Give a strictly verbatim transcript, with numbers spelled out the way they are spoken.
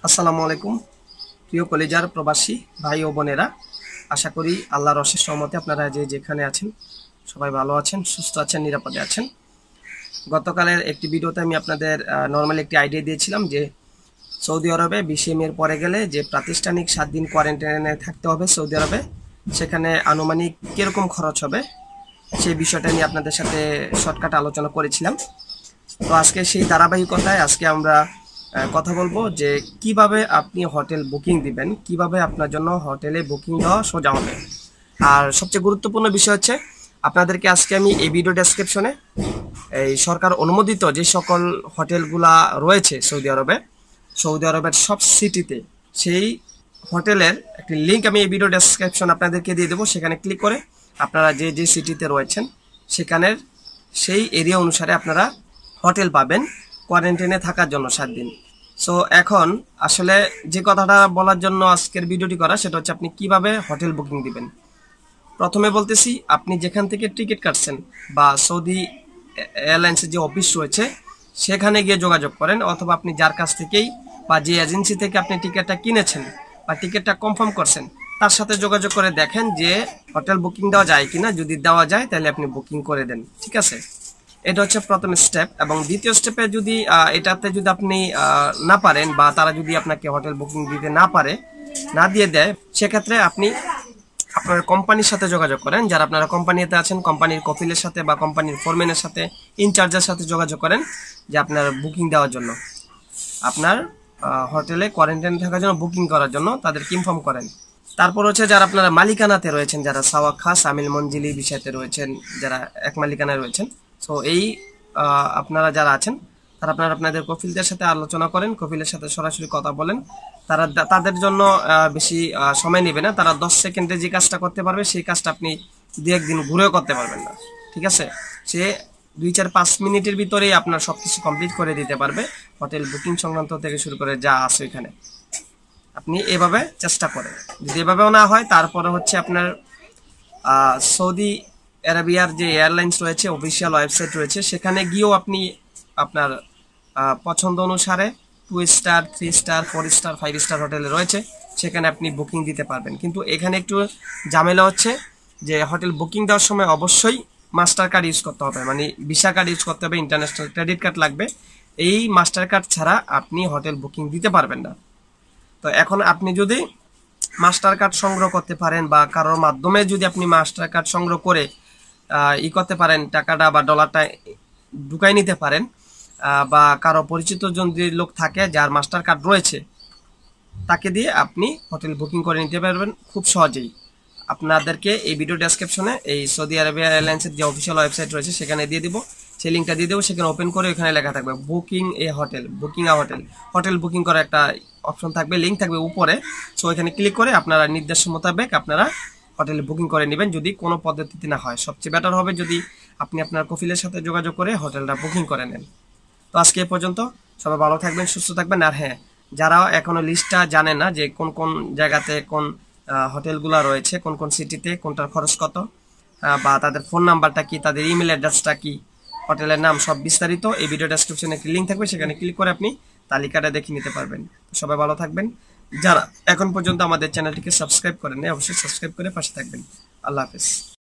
আসসালামু আলাইকুম প্রিয় কলেজার প্রবাসী ভাই ও বোনেরা, আশা করি আল্লাহর অশেষ রহমতে আপনারা যে যেখানে আছেন সবাই ভালো আছেন, সুস্থ আছেন, নিরাপদে আছেন। গতকালের একটি ভিডিওতে আমি আপনাদের নর্মাল একটি আইডিয়া দিয়েছিলাম যে সৌদি আরবে বিশে মের পরে গেলে যে প্রাতিষ্ঠানিক সাত দিন কোয়ারেন্টাইনে থাকতে হবে সৌদি আরবে, সেখানে আনুমানিক কীরকম খরচ হবে সেই বিষয়টা নিয়ে আপনাদের সাথে শর্টকাট আলোচনা করেছিলাম। তো আজকে সেই ধারাবাহিকতায় আজকে আমরা কথা বলবো যে কিভাবে আপনি হোটেল বুকিং দিবেন, কিভাবে আপনার জন্য হোটেলে বুকিং দেওয়া সোজা হবে। আর সবচেয়ে গুরুত্বপূর্ণ বিষয় হচ্ছে আপনাদেরকে আজকে আমি এই ভিডিও ডেসক্রিপশনে এই সরকার অনুমোদিত যে সকল হোটেলগুলা রয়েছে সৌদি আরবে, সৌদি আরবের সব সিটিতে, সেই হোটেলের একটি লিঙ্ক আমি এই ভিডিও ডেসক্রিপশন আপনাদেরকে দিয়ে দেবো। সেখানে ক্লিক করে আপনারা যে যে সিটিতে রয়েছেন সেখানের সেই এরিয়া অনুসারে আপনারা হোটেল পাবেন কোয়ারেন্টাইনে থাকার জন্য সাত দিন। সো এখন আসলে যে কথাটা বলার জন্য আজকের ভিডিওটি করা সেটা হচ্ছে আপনি কিভাবে হোটেল বুকিং দিবেন। প্রথমে বলতেছি, আপনি যেখান থেকে টিকিট কাটছেন বা সৌদি এয়ারলাইন্সের যে অফিস রয়েছে সেখানে গিয়ে যোগাযোগ করেন, অথবা আপনি যার কাছ থেকেই বা যে এজেন্সি থেকে আপনি টিকিটটা কিনেছেন বা টিকিটটা কনফার্ম করছেন তার সাথে যোগাযোগ করে দেখেন যে হোটেল বুকিং দেওয়া যায় কিনা। যদি দেওয়া যায় তাহলে আপনি বুকিং করে দেন, ঠিক আছে। এটা হচ্ছে প্রথম স্টেপ। এবং দ্বিতীয় স্টেপে যদি এটাতে যদি আপনি না পারেন বা তারা যদি আপনাকে হোটেল বুকিং দিতে না পারে, না দিয়ে দেয়, সেক্ষেত্রে আপনি আপনার কোম্পানির সাথে যোগাযোগ করেন। যারা আপনারা কোম্পানিতে আছেন কোম্পানির কফিলের সাথে বা কোম্পানির ফোরম্যানের সাথে, ইনচার্জের সাথে যোগাযোগ করেন যে আপনার বুকিং দেওয়ার জন্য, আপনার হোটেলে কোয়ারেন্টাইন থাকার জন্য বুকিং করার জন্য তাদেরকে ইনফর্ম করেন। তারপর হচ্ছে যারা আপনারা মালিকানাতে রয়েছেন, যারা সাওয়াখা সামিল মঞ্জিলি বিষয়তে রয়েছেন, যারা এক মালিকানায় রয়েছেন, সো এই আপনারা যারা আছেন তারা আপনারা আপনাদের কফিলদের সাথে আলোচনা করেন, কফিলের সাথে সরাসরি কথা বলেন। তারা তাদের জন্য বেশি সময় নেবে না, তারা দশ সেকেন্ডে যে কাজটা করতে পারবে সেই কাজটা আপনি দু একদিন ঘুরেও করতে পারবেন না, ঠিক আছে। সে দুই চার পাঁচ মিনিটের ভিতরেই আপনার সবকিছু কমপ্লিট করে দিতে পারবে, হোটেল বুকিং সংক্রান্ত থেকে শুরু করে যা আছে এখানে। আপনি এভাবে চেষ্টা করেন। যদি এভাবেও না হয় তারপরে হচ্ছে আপনার সৌদি আরবিয়ার যে এয়ারলাইন্স রয়েছে, অফিসিয়াল ওয়েবসাইট রয়েছে, সেখানে গিয়েও আপনি আপনার পছন্দ অনুসারে two star, three star, four star, five star হোটেলে রয়েছে, সেখানে আপনি বুকিং দিতে পারবেন। কিন্তু এখানে একটু ঝামেলা হচ্ছে যে হোটেল বুকিং দেওয়ার সময় অবশ্যই মাস্টার কার্ড ইউজ করতে হবে, মানে ভিসা কার্ড ইউজ করতে হবে, ইন্টারন্যাশনাল ক্রেডিট কার্ড লাগবে। এই মাস্টার কার্ড ছাড়া আপনি হোটেল বুকিং দিতে পারবেন না। তো এখন আপনি যদি মাস্টার কার্ড সংগ্রহ করতে পারেন বা কারোর মাধ্যমে যদি আপনি মাস্টার কার্ড সংগ্রহ করে ই করতে পারেন, টাকাটা বা ডলারটা ঢুকাই নিতে পারেন, বা কারো পরিচিত যদি লোক থাকে যার মাস্টার কার্ড রয়েছে তাকে দিয়ে আপনি হোটেল বুকিং করে নিতে পারবেন খুব সহজেই। আপনাদেরকে এই ভিডিও ডেসক্রিপশনে এই সৌদি আরবিয়া এয়ারলাইন্সের যে অফিসিয়াল ওয়েবসাইট রয়েছে সেখানে দিয়ে দিব, সেই লিঙ্কটা দিয়ে দেবো। সেখানে ওপেন করে ওখানে লেখা থাকবে booking a hotel, booking a hotel, hotel booking করার একটা অপশন থাকবে, লিঙ্ক থাকবে উপরে। সো এখানে ক্লিক করে আপনারা নির্দেশ মোতাবেক আপনারা হোটেলে বুকিং করে নেবেন। যদি কোনো পদ্ধতিতে না হয়, সবচেয়ে বেটার হবে যদি আপনি আপনার কফিলের সাথে যোগাযোগ করে হোটেলটা বুকিং করে নেন। তো আজকে এ পর্যন্ত, সবাই ভালো থাকবেন, সুস্থ থাকবেন। আর হ্যাঁ, যারা এখনো লিস্টটা জানে না যে কোন কোন জায়গাতে কোন হোটেলগুলো রয়েছে, কোন কোন সিটিতে কোনটার খরচ কত, বা তাদের ফোন নাম্বারটা কি, তাদের ইমেল অ্যাড্রেসটা কি, হোটেলের নাম, সব বিস্তারিত এই ভিডিও ডেসক্রিপশনে একটি লিঙ্ক থাকবে, সেখানে ক্লিক করে আপনি তালিকাটা দেখে নিতে পারবেন। সবাই ভালো থাকবেন। যারা এখন পর্যন্ত আমাদের চ্যানেলটিকে সাবস্ক্রাইব করেন, অবশ্যই সাবস্ক্রাইব করে পাশে থাকবেন। আল্লাহ হাফেজ।